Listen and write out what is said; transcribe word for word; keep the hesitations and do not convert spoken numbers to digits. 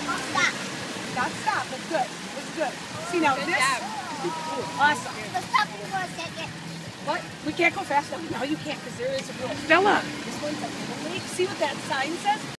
Stop. Stop, stop. That's good. That's good. See, now Good this. job. Ooh, awesome. Let's stop you for a second. What? We can't go fast enough. No, you can't because there is a rule. Stella, this one's a lake. See what that sign says?